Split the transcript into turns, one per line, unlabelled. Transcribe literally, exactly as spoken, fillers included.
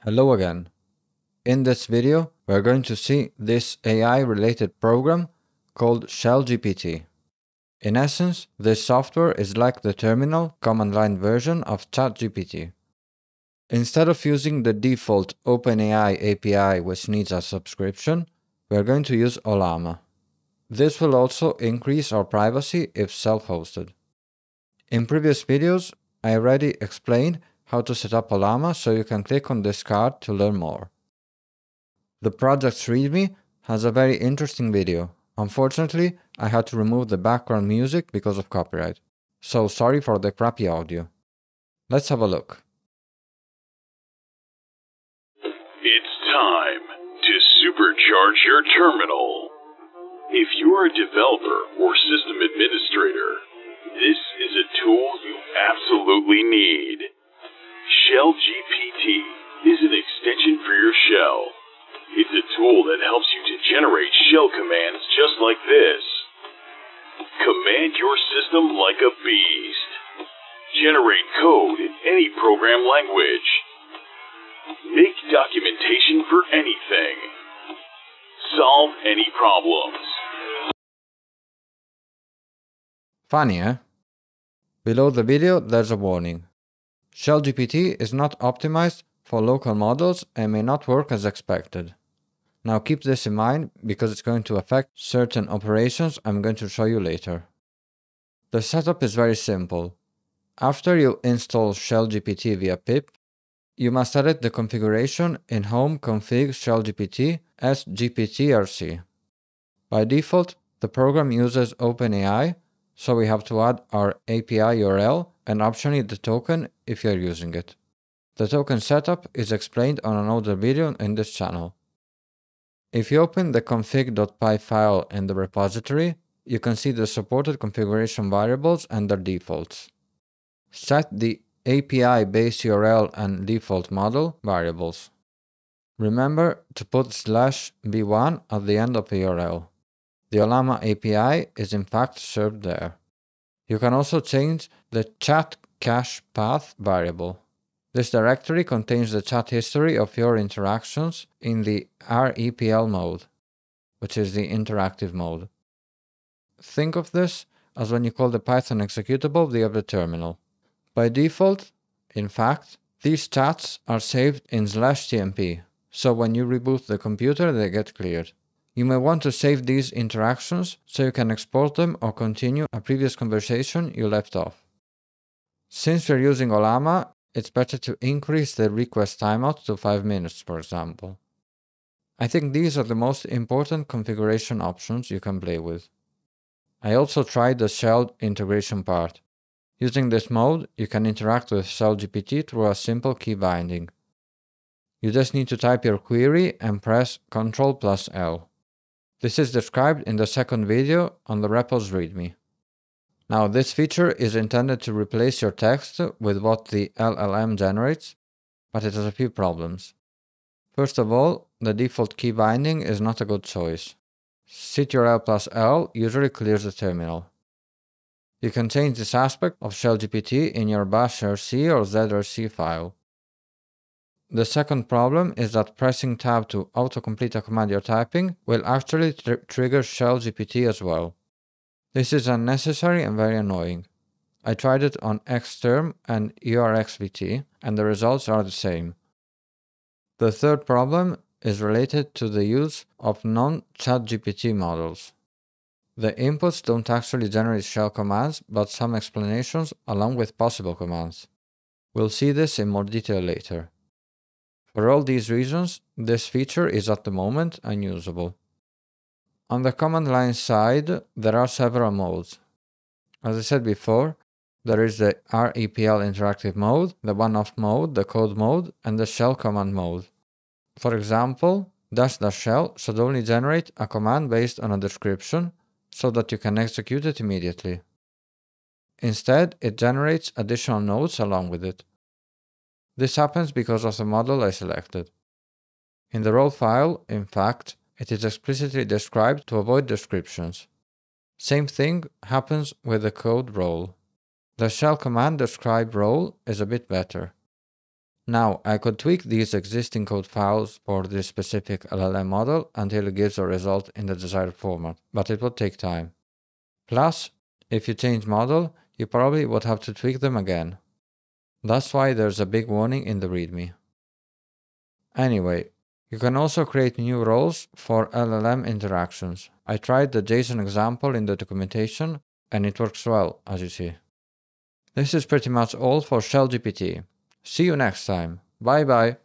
Hello again. In this video, we're going to see this A I-related program called ShellGPT. In essence, this software is like the terminal command line version of ChatGPT. Instead of using the default OpenAI A P I which needs a subscription, we're going to use Ollama. This will also increase our privacy if self-hosted. In previous videos, I already explained how to set up Ollama, so you can click on this card to learn more. The project's readme has a very interesting video. Unfortunately, I had to remove the background music because of copyright, so sorry for the crappy audio. Let's have a look.
It's time to supercharge your terminal. If you're a developer or system administrator, this is a tool you absolutely need. ShellGPT is an extension for your shell. It's a tool that helps you to generate shell commands just like this. Command your system like a beast. Generate code in any program language. Make documentation for anything. Solve any problems.
Funny, eh? Below the video, there's a warning. ShellGPT is not optimized for local models and may not work as expected. Now keep this in mind because it's going to affect certain operations I'm going to show you later. The setup is very simple. After you install ShellGPT via pip, you must edit the configuration in home config shellgpt as gptrc. By default, the program uses OpenAI, so we have to add our A P I U R L and optionally the token if you're using it. The token setup is explained on another video in this channel. If you open the config.py file in the repository, you can see the supported configuration variables and their defaults. Set the A P I base U R L and default model variables. Remember to put slash v one at the end of the U R L. The Ollama A P I is in fact served there. You can also change the chat cache path variable. This directory contains the chat history of your interactions in the R E P L mode, which is the interactive mode. Think of this as when you call the Python executable via the terminal. By default, in fact, these chats are saved in slash tmp, so when you reboot the computer they get cleared. You may want to save these interactions so you can export them or continue a previous conversation you left off. Since we're using Ollama, it's better to increase the request timeout to five minutes, for example. I think these are the most important configuration options you can play with. I also tried the shell integration part. Using this mode, you can interact with ShellGPT through a simple key binding. You just need to type your query and press control plus L. This is described in the second video on the repos readme. Now, this feature is intended to replace your text with what the L L M generates, but it has a few problems. First of all, the default key binding is not a good choice. ctrl plus L usually clears the terminal. You can change this aspect of ShellGPT in your bash R C or Z R C file. The second problem is that pressing tab to autocomplete a command you're typing will actually tr trigger ShellGPT as well. This is unnecessary and very annoying. I tried it on Xterm and U R X V T, and the results are the same. The third problem is related to the use of non-ChatGPT models. The inputs don't actually generate shell commands, but some explanations along with possible commands. We'll see this in more detail later. For all these reasons, this feature is at the moment unusable. On the command line side, there are several modes. As I said before, there is the R E P L interactive mode, the one-off mode, the code mode, and the shell command mode. For example, dash dash shell should only generate a command based on a description so that you can execute it immediately. Instead, it generates additional nodes along with it. This happens because of the model I selected. In the role file, in fact, it is explicitly described to avoid descriptions. Same thing happens with the code role. The shell command describe role is a bit better. Now, I could tweak these existing code files for this specific L L M model until it gives a result in the desired format, but it would take time. Plus, if you change model, you probably would have to tweak them again. That's why there's a big warning in the README. Anyway, you can also create new roles for L L M interactions. I tried the JSON example in the documentation, and it works well, as you see. This is pretty much all for ShellGPT. See you next time. Bye bye.